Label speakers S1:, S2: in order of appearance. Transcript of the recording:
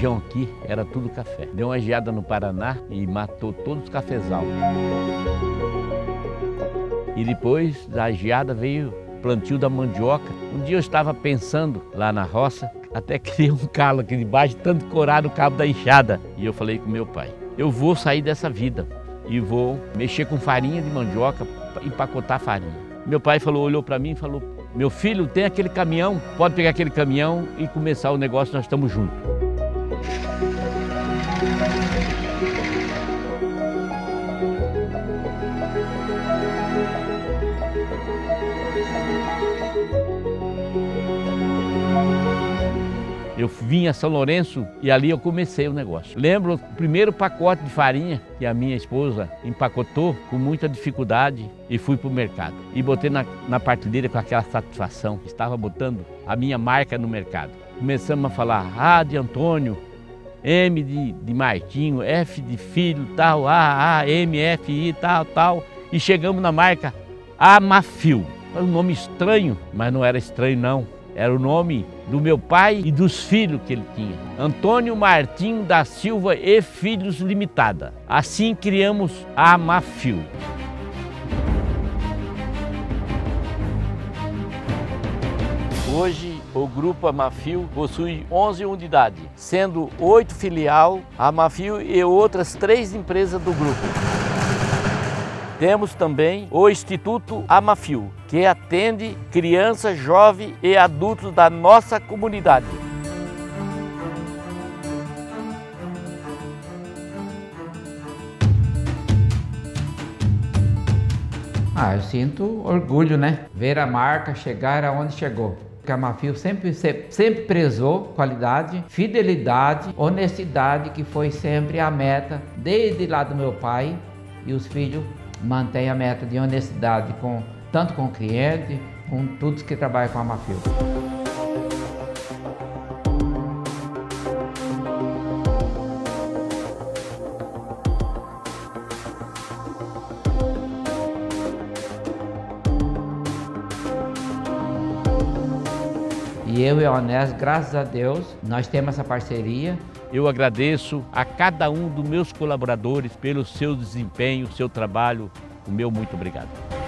S1: região aqui era tudo café. Deu uma geada no Paraná e matou todos os cafezal. E depois da geada veio o plantio da mandioca. Um dia eu estava pensando lá na roça, até criei um calo aqui debaixo, tanto corar no cabo da enxada. E eu falei com meu pai, eu vou sair dessa vida e vou mexer com farinha de mandioca, empacotar farinha. Meu pai olhou para mim e falou, meu filho, tem aquele caminhão, pode pegar aquele caminhão e começar o negócio, nós estamos juntos. Eu vim a São Lourenço e ali eu comecei o negócio. Lembro o primeiro pacote de farinha que a minha esposa empacotou com muita dificuldade e fui para o mercado. E botei na prateleira com aquela satisfação. Estava botando a minha marca no mercado. Começamos a falar A de Antônio, M de Martinho, F de filho, tal, A, M, F, I, tal. E chegamos na marca Amafil. Era um nome estranho, mas não era estranho não. Era o nome do meu pai e dos filhos que ele tinha. Antônio Martinho da Silva e Filhos Limitada. Assim criamos a Amafil. Hoje o Grupo Amafil possui 11 unidades, sendo 8 filial Amafil e outras 3 empresas do grupo. Temos também o Instituto Amafil, que atende crianças, jovens e adultos da nossa comunidade.
S2: Eu sinto orgulho, né? Ver a marca chegar aonde chegou. A Amafil sempre prezou qualidade, fidelidade, honestidade, que foi sempre a meta desde lá do meu pai, e os filhos mantém a meta de honestidade tanto com o cliente, com todos que trabalham com a Amafil. E eu e a Onésio, graças a Deus, nós temos essa parceria.
S1: Eu agradeço a cada um dos meus colaboradores pelo seu desempenho, seu trabalho. O meu muito obrigado.